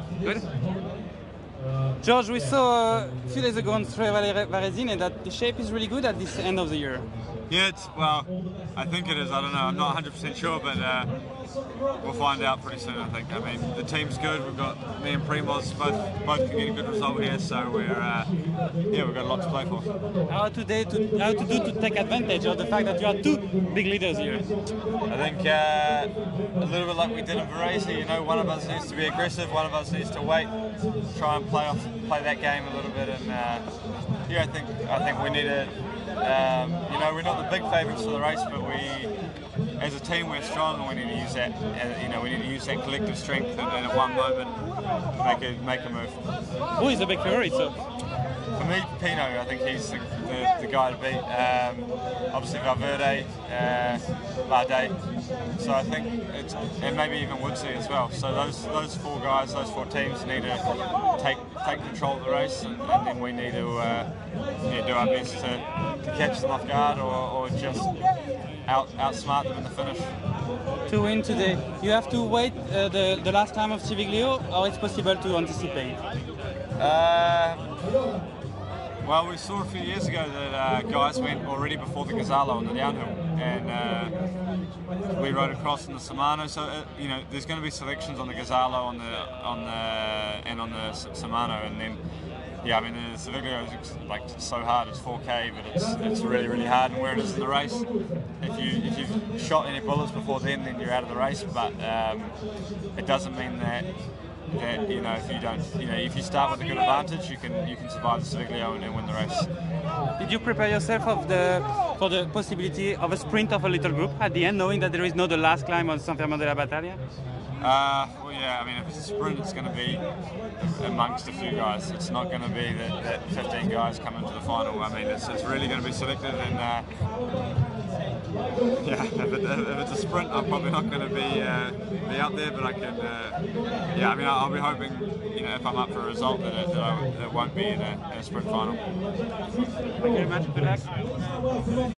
Good. George, we saw a few days ago on Strade Varesine that the shape is really good at this end of the year. Yeah, well, I think it is. I don't know. I'm not 100% sure, but we'll find out pretty soon. I think. I mean, the team's good. We've got me and Primoz both can get a good result here, so we've got a lot to play for. How to do to take advantage of the fact that you are two big leaders here? I think a little bit like we did in Varese. You know, one of us needs to be aggressive, one of us needs to wait, try and play that game a little bit, and I think we need to. We're not the big favourites for the race, but as a team, we're strong, and we need to use that. We need to use that collective strength, and at one moment, make a move. Who is the big favourite? So? For me, Pino. I think he's the guy to beat. Obviously, Valverde, Bardet. So I think and maybe even Woodsy as well. So those four guys, those four teams need to take control of the race, and then we need to do our best to catch them off guard or just outsmart them in the finish. To win today, you have to wait the last time of Civiglio, or it's possible to anticipate? Well, we saw a few years ago that guys went already before the Gazalo on the downhill, and we rode across in the Shimano. So there's going to be selections on the Gazalo, on the Shimano, and then the Civiglio is like so hard. It's 4K, but it's really really hard. And where it is in the race, if you've shot any bullets before then you're out of the race. But it doesn't mean that if you start with a good advantage, you can survive the Civiglio and win the race. Did you prepare yourself for the possibility of a sprint of a little group at the end, knowing that there is not the last climb on San Fermin de la Battaglia? Well, yeah. I mean, if it's a sprint, it's going to be amongst a few guys. It's not going to be that 15 guys come into the final. I mean, it's really going to be selected, and if it's a sprint, I'm probably not going to be out there, but I can. I'll be hoping, if I'm up for a result, that it won't be in a sprint final. Thank you very much. Good luck.